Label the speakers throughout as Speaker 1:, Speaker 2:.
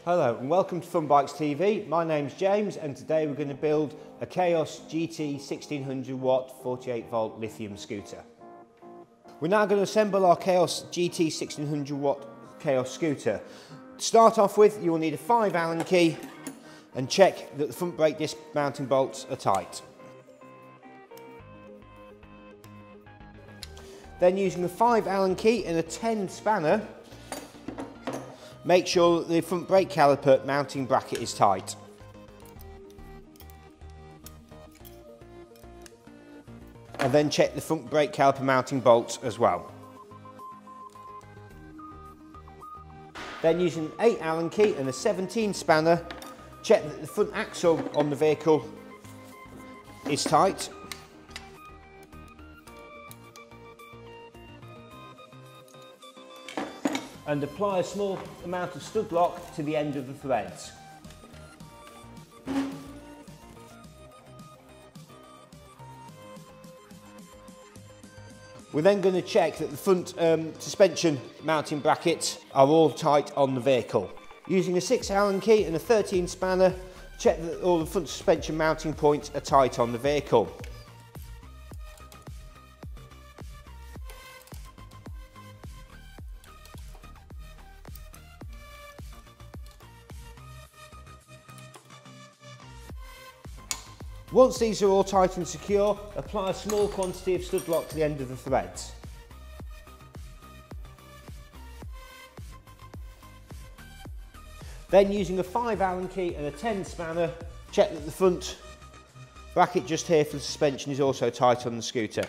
Speaker 1: Hello and welcome to Fun Bikes TV. My name's James and today we're going to build a Chaos GT1600 watt 48 volt lithium scooter. We're now going to assemble our Chaos GT1600 watt Chaos scooter. To start off with, you will need a 5 Allen key and check that the front brake disc mounting bolts are tight. Then using a 5 Allen key and a 10 spanner, make sure that the front brake caliper mounting bracket is tight. And then check the front brake caliper mounting bolts as well. Then using an 8 Allen key and a 17 spanner, check that the front axle on the vehicle is tight. And apply a small amount of stud lock to the end of the threads. We're then going to check that the front suspension mounting brackets are all tight on the vehicle. Using a 6 Allen key and a 13 spanner, check that all the front suspension mounting points are tight on the vehicle. Once these are all tight and secure, apply a small quantity of stud lock to the end of the threads. Then using a 5 Allen key and a 10 spanner, check that the front bracket just here for the suspension is also tight on the scooter.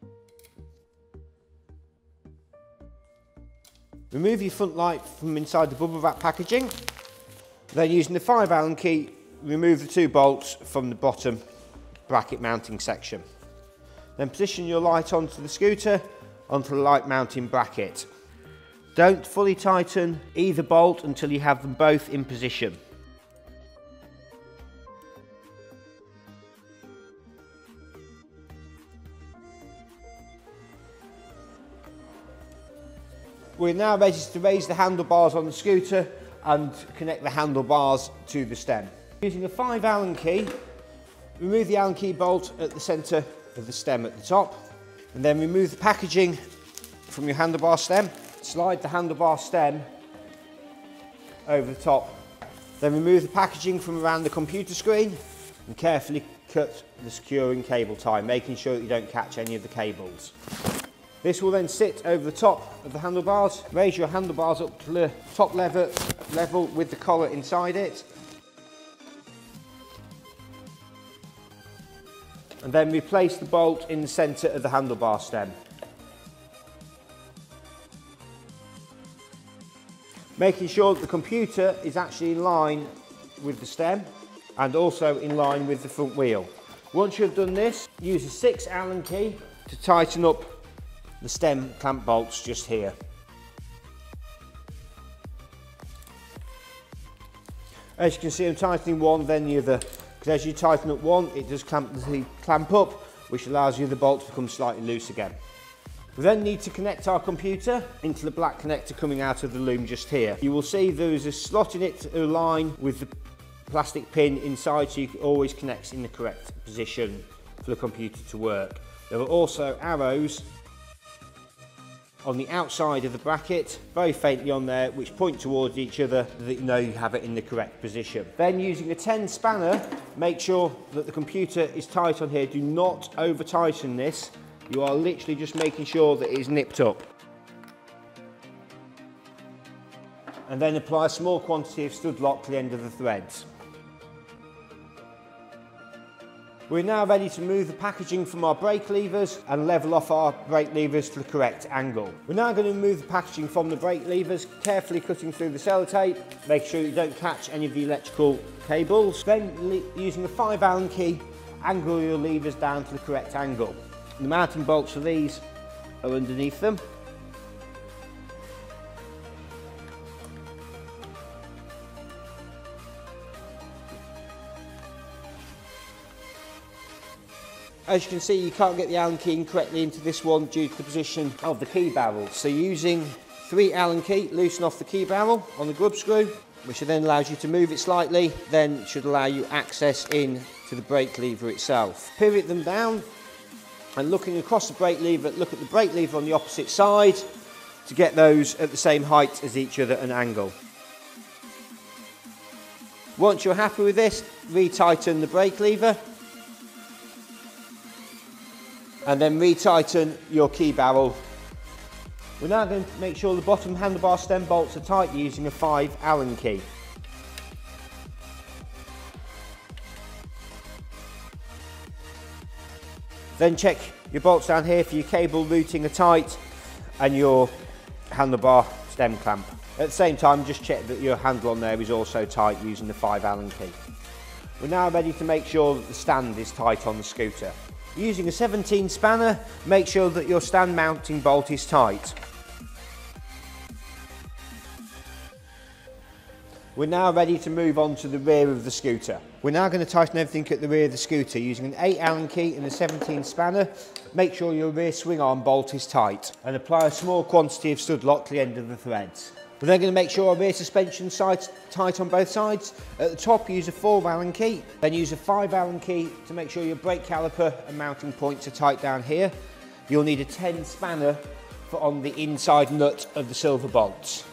Speaker 1: Remove your front light from inside the bubble wrap packaging. Then using the 5 Allen key, remove the 2 bolts from the bottom bracket mounting section. Then position your light onto the scooter, onto the light mounting bracket. Don't fully tighten either bolt until you have them both in position. We're now ready to raise the handlebars on the scooter and connect the handlebars to the stem. Using a 5 Allen key, remove the Allen key bolt at the centre of the stem at the top, and then remove the packaging from your handlebar stem. Slide the handlebar stem over the top. Then remove the packaging from around the computer screen and carefully cut the securing cable tie, making sure that you don't catch any of the cables. This will then sit over the top of the handlebars. Raise your handlebars up to the top level with the collar inside it. And then replace the bolt in the centre of the handlebar stem. Making sure that the computer is actually in line with the stem and also in line with the front wheel. Once you've done this, use a 6 Allen key to tighten up the stem clamp bolts just here. As you can see, I'm tightening one, then the other. Because as you tighten up one, it does clamp up, which allows the other bolt to become slightly loose again. We then need to connect our computer into the black connector coming out of the loom just here. You will see there is a slot in it to align with the plastic pin inside, so you can always connect in the correct position for the computer to work. There are also arrows on the outside of the bracket, very faintly on there, which point towards each other so that you know you have it in the correct position. Then using a 10 spanner, make sure that the computer is tight on here. Do not over tighten this. You are literally just making sure that it is nipped up. And then apply a small quantity of stud lock to the end of the threads. We're now ready to move the packaging from our brake levers and level off our brake levers to the correct angle. We're now going to remove the packaging from the brake levers, carefully cutting through the sellotape, make sure you don't catch any of the electrical cables. Then using a 5 Allen key, angle your levers down to the correct angle. The mounting bolts for these are underneath them. As you can see, you can't get the Allen key correctly into this one due to the position of the key barrel. So using 3 Allen key, loosen off the key barrel on the grub screw, which then allows you to move it slightly, then should allow you access in to the brake lever itself. Pivot them down, and looking across the brake lever, look at the brake lever on the opposite side to get those at the same height as each other at an angle. Once you're happy with this, retighten the brake lever and then retighten your key barrel. We're now going to make sure the bottom handlebar stem bolts are tight using a 5 Allen key. Then check your bolts down here for your cable routing are tight and your handlebar stem clamp. At the same time, just check that your handle on there is also tight using the 5 Allen key. We're now ready to make sure that the stand is tight on the scooter. Using a 17 spanner, make sure that your stand mounting bolt is tight. We're now ready to move on to the rear of the scooter. We're now going to tighten everything at the rear of the scooter using an 8 Allen key and a 17 spanner. Make sure your rear swing arm bolt is tight and apply a small quantity of stud lock to the end of the threads. We're then going to make sure our rear suspension side's tight on both sides. At the top, use a 4 Allen key, then use a 5 Allen key to make sure your brake caliper and mounting points are tight down here. You'll need a 10 spanner for on the inside nut of the silver bolts.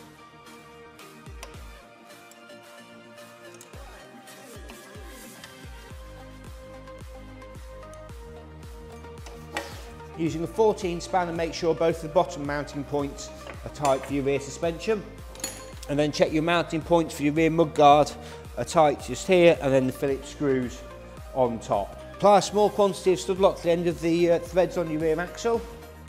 Speaker 1: Using a 14 spanner, make sure both the bottom mounting points are tight for your rear suspension. And then check your mounting points for your rear mudguard are tight just here, and then the Phillips screws on top. Apply a small quantity of stud lock to the end of the threads on your rear axle.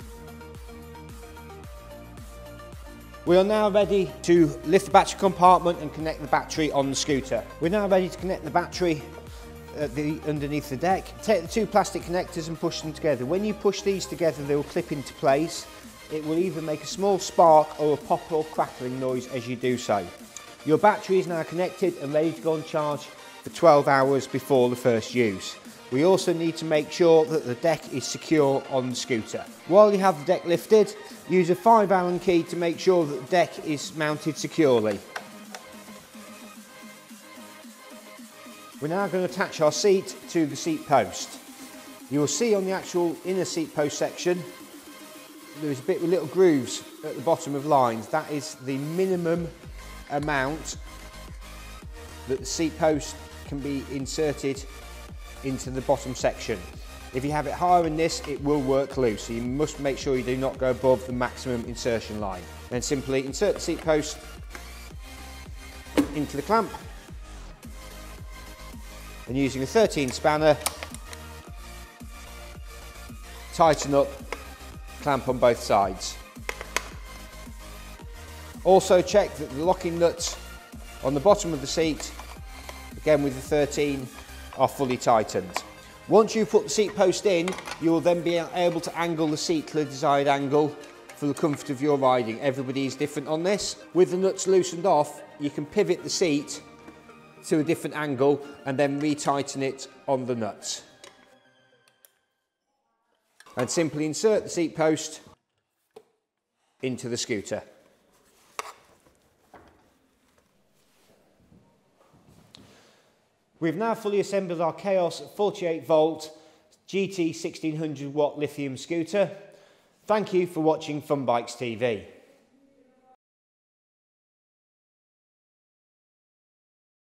Speaker 1: We are now ready to lift the battery compartment and connect the battery on the scooter. We're now ready to connect the battery underneath the deck. Take the 2 plastic connectors and push them together. When you push these together, they will clip into place. It will either make a small spark or a pop or crackling noise as you do so. Your battery is now connected and ready to go on charge for 12 hours before the first use. We also need to make sure that the deck is secure on the scooter. While you have the deck lifted, use a 5 Allen key to make sure that the deck is mounted securely. We're now going to attach our seat to the seat post. You will see on the actual inner seat post section there's a bit with little grooves at the bottom of lines. That is the minimum amount that the seat post can be inserted into the bottom section. If you have it higher than this, it will work loose, so you must make sure you do not go above the maximum insertion line. Then simply insert the seat post into the clamp, and using a 13 spanner, tighten up, clamp on both sides. Also check that the locking nuts on the bottom of the seat, again with the 13, are fully tightened. Once you put the seat post in, you will then be able to angle the seat to the desired angle for the comfort of your riding. Everybody is different on this. With the nuts loosened off, you can pivot the seat to a different angle and then retighten it on the nuts. And simply insert the seat post into the scooter. We've now fully assembled our Chaos 48 volt GT1600 watt lithium scooter. Thank you for watching Fun Bikes TV.